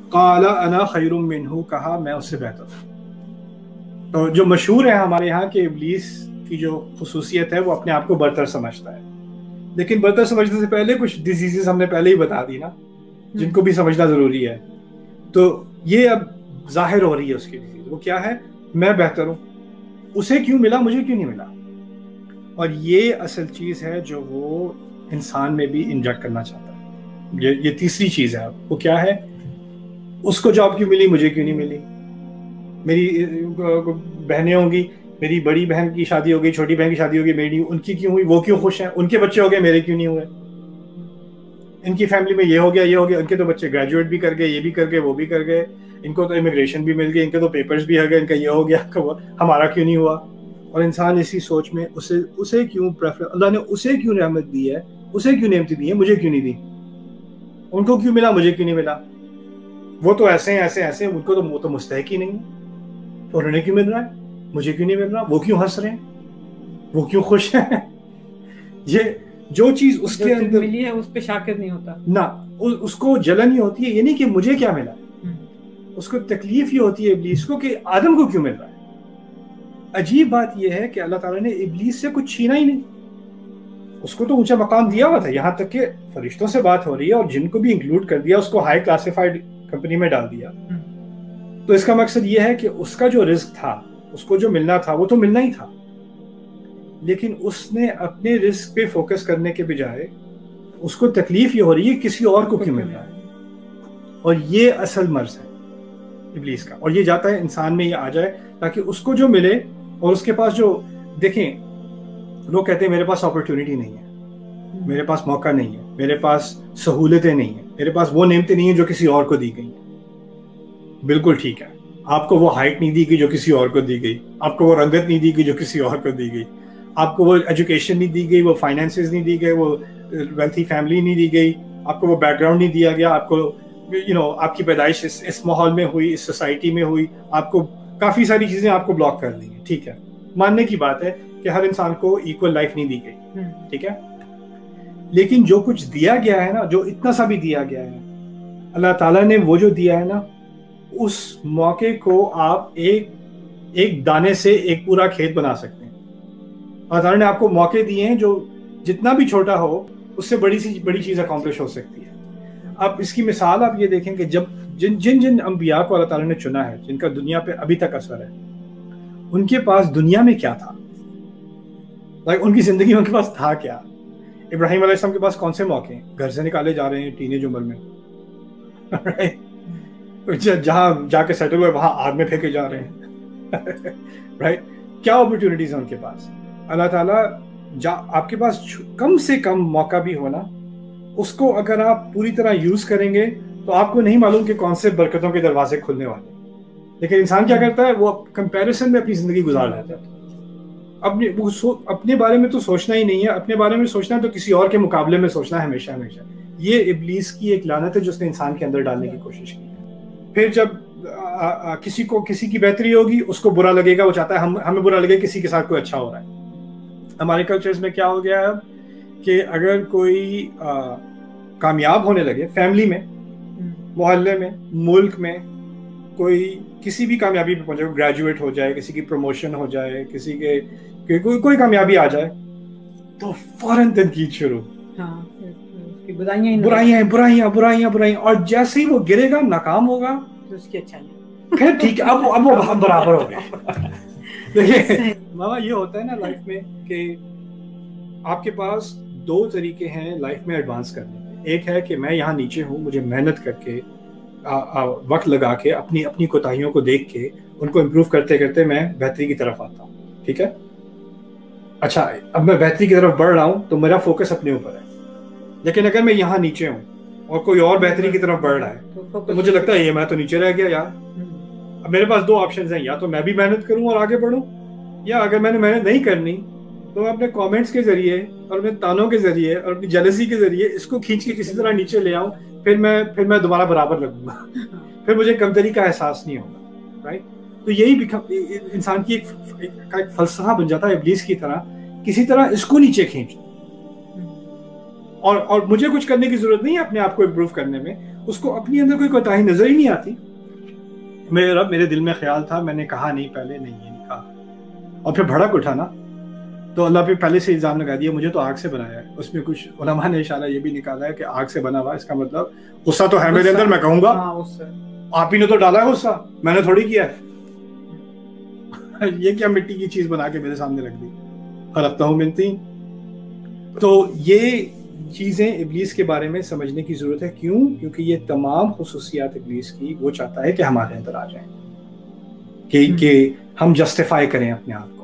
قال انا خیر منہ، کہا میں اس سے بہتر ہوں. تو جو مشہور ہے ہمارے یہاں کہ ابلیس کی جو خصوصیت ہے وہ اپنے آپ کو برتر سمجھتا ہے، لیکن برتر سمجھنے سے پہلے کچھ ڈیزیزز ہم نے پہلے ہی بتا دی نا، جن کو بھی سمجھنا ضروری ہے. تو یہ اب ظاہر ہو رہی ہے اس کی ڈیزیز. وہ کیا ہے؟ میں بہتر ہوں، اسے کیوں ملا مجھے کیوں نہیں ملا. اور یہ اصل چیز ہے جو وہ انسان میں بھی انجیکٹ کرنا چاہتا ہے. یہ تیسری چیز ہے. وہ کیا ہے؟ اس کو جاب کیوں ملی مجھے کیوں نہیں ملی. میری بہنیں ہوں گی، میری بڑی بہن کی شادی ہو گئی، چھوٹی بہن کی شادی ہو گئی، میری ان کی کیوں ہوئی، وہ کیوں خوش ہیں، ان کے بچے ہو گئے میرے کیوں نہیں ہوئے. ان کی فیملی میں یہ ہو گیا یہ ہو گیا، ان کے تو بچے گریجویٹ بھی کر گئے، یہ بھی کر گئے وہ بھی کر گئے، ان کو تو امیگریشن بھی مل گئی، ان کے تو پیپرز بھی ہو گئے، ان کا یہ ہو گیا، ہمارا کیوں نہیں ہوا. اور انسان اسی سوچ میں اسے کیوں اللہ نے اسے کیوں رحمت دی ہے، اسے کیوں نعمتیں دی ہیں، مجھے کیوں نہیں دی. ان کو کیوں ملا مجھے کیوں نہیں ملا. وہ تو ایسے ہیں ایسے ایسے، ان کو تو وہ تو مستحق ہی نہیں ہے، تو انہیں کیوں مل رہا ہے مجھے کیوں نہیں مل رہا. وہ کیوں ہنس رہے ہیں، وہ کیوں خوش ہیں. یہ جو چیز اس کے اندر ملی ہے اس پہ شاکر نہیں ہوتا نہ، اس کو جلن ہی ہوتی ہے، یہ نہیں کہ مجھے کیا ملا، اس کو تکلیف یہ ہوتی ہے ابلیس کو کہ آدم کو کیوں مل رہا ہے. عجیب بات یہ ہے کہ اللہ تعالیٰ نے ابلیس سے کچھ چھینا ہی نہیں، اس کو تو اونچا مقام دیا ہوا تھا. یہاں تک کہ فرشتوں سے بات ہو رہی ہے اور جن کو بھی انکلوڈ کر دیا، اس کو ہائی کلاسیفائڈ کمپنی میں ڈال دیا. تو اس کا مقصد یہ ہے کہ اس کا جو رزق تھا، اس کو جو ملنا تھا وہ تو ملنا ہی تھا، لیکن اس نے اپنے رزق پہ فوکس کرنے کے بجائے اس کو تکلیف یہ ہو رہی ہے کسی اور کو کیوں مل رہا ہے. اور یہ اصل مرض ہے ابلیس کا. اور یہ جاتا ہے انسان میں یہ آ جائے تاکہ اس کو جو ملے، اور اس کے پاس جو دیکھیں لوگ کہتے ہیں میرے پاس اپرچونٹی نہیں ہے، میرے پاس موقع نہیں ہے، میرے پاس سہولتیں نہیں ہیں، میرے پاس وہ نعمتیں نہیں ہیں جو کسی اور کو دی گئی ہیں. بالکل ٹھیک ہے، آپ کو وہ ہائٹ نہیں دی گئی جو کسی اور کو دی گئی، آپ کو وہ رنگت نہیں دی گئی جو کسی اور کو دی گئی، آپ کو وہ ایجوکیشن نہیں دی گئی، وہ فائنینسز نہیں دی گئے، وہ ویلتھی فیملی نہیں دی گئی، آپ کو وہ بیک گراؤنڈ نہیں دیا گیا، آپ کو آپ کی پیدائش اس ماحول میں ہوئی، اس سوسائٹی میں ہوئی، آپ کو کافی ساری چیزیں آپ کو بلاک کر لی ہیں. ٹھیک ہے، ماننے کی بات ہے کہ ہر انسان کو ایکول لائف نہیں دی گئی، ٹھیک ہے، لیکن جو کچھ دیا گیا ہے نا، جو اتنا سا بھی دیا گیا ہے، اللہ تعالیٰ نے وہ جو دیا ہے نا، اس موقع کو آپ ایک دانے سے ایک پورا کھیت بنا سکتے ہیں. اللہ تعالیٰ نے آپ کو موقع دیے ہیں جو جتنا بھی چھوٹا ہو اس سے بڑی چیز اکمپلش ہو سکتی ہے. اب اس کی مثال آپ یہ دیکھیں کہ جب جن انبیاء کو اللہ تعالیٰ نے چنا ہے، جن کا دنیا پہ ابھی تک اثر ہے، ان کے پاس دنیا میں کیا تھا، ان کی زندگی میں ان کے پاس تھا کیا. ابراہیم علیہ السلام کے پاس کون سے موقع ہیں، گھر سے نکالے جا رہے ہیں ٹینیج عمر میں، جہاں جا کے سیٹل ہوئے وہاں آگ میں پھینکے جا رہے ہیں، رائٹ. کیا اپرچونٹیز ہیں ان کے پاس. اللہ تعالیٰ آپ کے پاس کم سے کم موقع بھی ہونا، اس کو اگر آپ پوری طرح یوز کریں گے تو آپ کو نہیں معلوم کہ کون سے برکتوں کے دروازے کھلنے والے. لیکن انسان کیا کرتا ہے، وہ کمپیریزن میں اپنی زندگی گزار لیتا ہے. اپنے بارے میں تو سوچنا ہی نہیں ہے، اپنے بارے میں سوچنا ہے تو کسی اور کے مقابلے میں سوچنا ہے ہمیشہ ہمیشہ. یہ ابلیس کی ایک لعنت ہے جو اس نے انسان کے اندر ڈالنے کی کوشش کی ہے. پھر جب کسی کی بہتری ہوگی اس کو برا لگے گا، وہ چاہتا ہے ہمیں برا لگے کسی کے ساتھ کوئی اچھا ہو رہا ہے. ہمارے کلچرز میں کیا ہو گیا ہے کہ اگر کوئی کامیاب ہونے لگے، فیملی میں، محلے میں، ملک میں، کوئی کسی بھی کامیابی پہ پہنچے، گریجویٹ ہو جائے، کسی کی پروموشن ہو جائے، کسی کے کوئی کامیابی آ جائے تو فوراً تنقید شروع، برائیاں برائیاں برائیاں برائیاں. اور جیسے ہی وہ گرے گا، ناکام ہوگا، اس کی اچھا پھر ٹھیک ہے، اب وہ برابر ہو گئے. دیکھیں ماما، یہ ہوتا ہے نا لائف میں کہ آپ کے پاس دو طریقے ہیں لائف میں ایڈوانس کرنے کے. ایک ہے کہ میں یہاں نیچے ہوں، مجھے محنت کر کے وقت لگا کے اپنی کوتاہیوں کو دیکھ کے ان کو امپروو کرتے کرتے میں بہتری کی طرف آتا ہوں. ٹھیک ہے، اچھا اب میں بہتری کی طرف بڑھ رہا ہوں تو میرا فوکس اپنے اوپر ہے. لیکن اگر میں یہاں نیچے ہوں اور کوئی اور بہتری کی طرف بڑھ رہا ہے تو مجھے لگتا ہے یہ میں تو نیچے رہ گیا یار. اب میرے پاس دو آپشنز ہیں، یا تو میں بھی محنت کروں اور آگے بڑھوں، یا اگر میں نے محنت نہیں کرنی تو میں اپنے کامنٹس کے ذریعے اور اپنے تانوں کے ذریعے اور اپنی جیلسی کے ذریعے اس کو کھینچ کے کسی طرح نیچے لے آؤں. پھر میں دوبارہ برابر لگوں گا، پھر مجھے کمتری کا احساس نہیں ہوگا. رائٹ. تو یہی انسان کی ایک فلسفہ بن جاتا ہے ابلیس کی طرح، کسی طرح اس کو نیچے کھینچ. اور مجھے کچھ کرنے کی ضرورت نہیں ہے اپنے آپ کو امپروو کرنے میں، اس کو اپنی اندر کوئی کوتاہی نظر ہی نہیں آتی. میرے دل میں خیال تھا, میں نے کہا نہیں, پہلے نہیں یہ نہیں کہا, اور پھر بھڑک اٹھا نا, تو اللہ پہ پہلے سے الزام لگا دیا مجھے تو آگ سے بنایا ہے. اس میں کچھ علماء نے اشارہ یہ بھی نکالا ہے کہ آگ سے بنا ہوا, اس کا مطلب غصہ تو ہے میرے اندر, میں کہوں گا آپ ہی نے تو ڈالا ہے غصہ, میں نے تھوڑی کیا ہے. یہ کیا مٹی کی چیز بنا کے میرے سامنے رکھ دی, خلقتہ من طین. تو یہ چیزیں ابلیس کے بارے میں سمجھنے کی ضرورت ہے. کیوں؟ کیونکہ یہ تمام خصوصیات ابلیس کی وہ چاہتا ہے کہ ہمارے اندر آ جائیں, کہ ہم جسٹیفائی کریں اپنے آپ.